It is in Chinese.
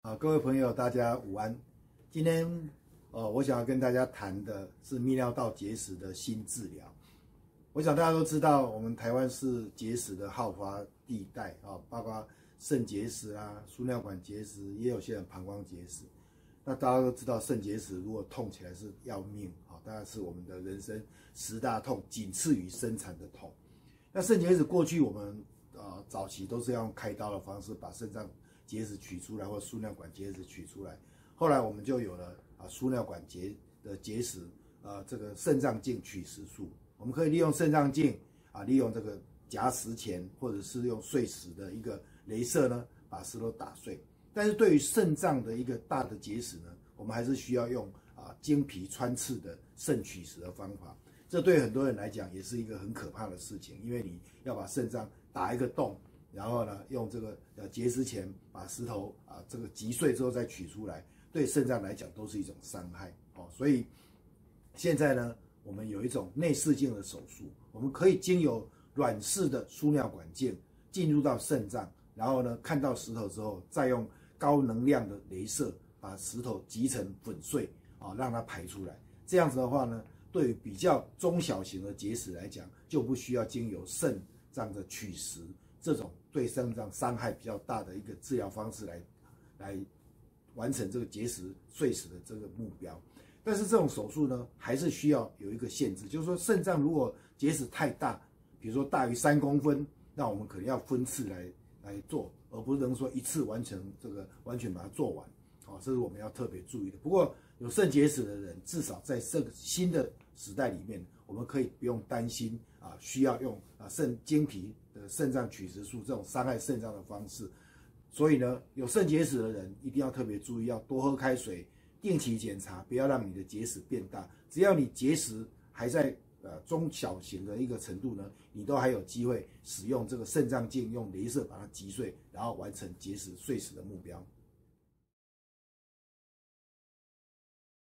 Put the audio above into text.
各位朋友，大家午安。今天，我想要跟大家谈的是泌尿道结石的新治疗。我想大家都知道，我们台湾是结石的好发地带啊，包括肾结石啊、输尿管结石，也有些人膀胱结石。那大家都知道，肾结石如果痛起来是要命啊，当然是我们的人生10大痛，仅次于生产的痛。那肾结石过去我们早期都是要用开刀的方式把肾脏结石取出来，或输尿管结石取出来。后来我们就有了输尿管结石这个肾脏镜取石术。我们可以利用肾脏镜利用这个夹石钳，或者是用碎石的一个雷射呢，把石头打碎。但是对于肾脏的一个大的结石呢，我们还是需要用经皮穿刺的肾取石的方法。这对很多人来讲也是一个很可怕的事情，因为你要把肾脏打一个洞，然后呢，用这个结石钳把石头这个击碎之后再取出来，对肾脏来讲都是一种伤害哦。所以现在呢，我们有一种内视镜的手术，我们可以经由软式的输尿管镜进入到肾脏，然后呢，看到石头之后，再用高能量的雷射把石头击成粉碎让它排出来。这样子的话呢，对于比较中小型的结石来讲，就不需要经由肾脏的取石这种对肾脏伤害比较大的一个治疗方式来完成这个结石碎石的这个目标。但是这种手术呢，还是需要有一个限制，就是说肾脏如果结石太大，比如说大于3公分，那我们可能要分次来做，而不能说一次完成这个完全把它做完。这是我们要特别注意的。不过有肾结石的人，至少在这个新的时代里面，我们可以不用担心需要用肾经皮的肾脏取石术这种伤害肾脏的方式。所以呢，有肾结石的人一定要特别注意，要多喝开水，定期检查，不要让你的结石变大。只要你结石还在中小型的一个程度呢，你都还有机会使用这个肾脏镜用雷射把它击碎，然后完成结石碎石的目标。